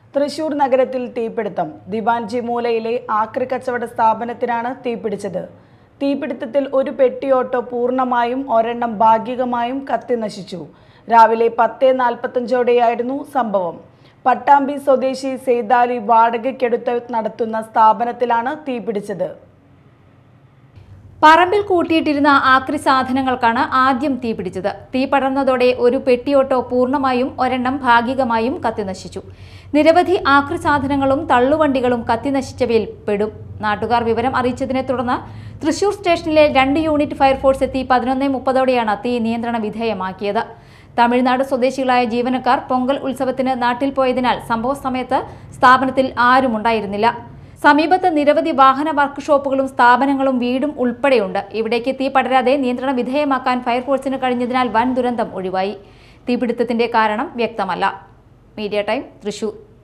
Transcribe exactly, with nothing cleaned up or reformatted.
തൃശൂർ നഗരത്തിൽ തീപിടുത്തം. ദിവാൻജി മൂലയിലെ ആക്രി കച്ചവട സ്ഥാപനത്തിനാണ് തീപിടിച്ചത്. തീപിടുത്തത്തിൽ ഒരു പെട്ടി ഓട്ടോ പൂർണ്ണമായും ഒരെണ്ണം ഭാഗികമായും കത്തിനശിച്ചു. രാവിലെ പത്ത് നാൽപ്പത്തഞ്ചോടെയായിരുന്നു സംഭവം. പട്ടാമ്പി സ്വദേശി സെയ്താലി വാടകയ്ക്കെടുത്ത് നടത്തുന്ന സ്ഥാപനത്തിലാണ് തീപിടിച്ചത്. പറമ്പിൽ കൂട്ടിയിട്ടിരുന്ന ആക്രി സാധനങ്ങൾക്കാണ് ആദ്യം തീപിടിച്ചത്. തീ പടർന്നതോടെ ഒരു പെട്ടിയോട്ടോ പൂർണ്ണമായും ഒരെണ്ണം ഭാഗികമായും കത്തിനശിച്ചു. നിരവധി ആക്രി സാധനങ്ങളും തള്ളുവണ്ടികളും കത്തിനശിച്ചവയിൽ പെടും. നാട്ടുകാർ വിവരം അറിയിച്ചതിനെ തുടർന്ന് തൃശൂർ സ്റ്റേഷനിലെ രണ്ട് യൂണിറ്റ് ഫയർഫോഴ്സ് എത്തി പതിനൊന്ന് മുപ്പതോടെയാണ് തീ നിയന്ത്രണ വിധേയമാക്കിയത്. തമിഴ്നാട് സ്വദേശികളായ ജീവനക്കാർ പൊങ്കൽ ഉത്സവത്തിന് നാട്ടിൽ പോയതിനാൽ സംഭവ സമയത്ത് സ്ഥാപനത്തിൽ ആരുമുണ്ടായിരുന്നില്ല. സമീപത്ത് നിരവധി വാഹന വർക്ക്ഷോപ്പുകളും സ്ഥാപനങ്ങളും വീടും ഉൾപ്പെടെയുണ്ട്. ഇവിടേക്ക് തീ പടരാതെ നിയന്ത്രണ വിധേയമാക്കാൻ ഫയർഫോഴ്സിന് കഴിഞ്ഞതിനാൽ വൻ ദുരന്തം ഒഴിവായി. തീപിടുത്തത്തിന്റെ കാരണം വ്യക്തമല്ല. Media time, Thrissur.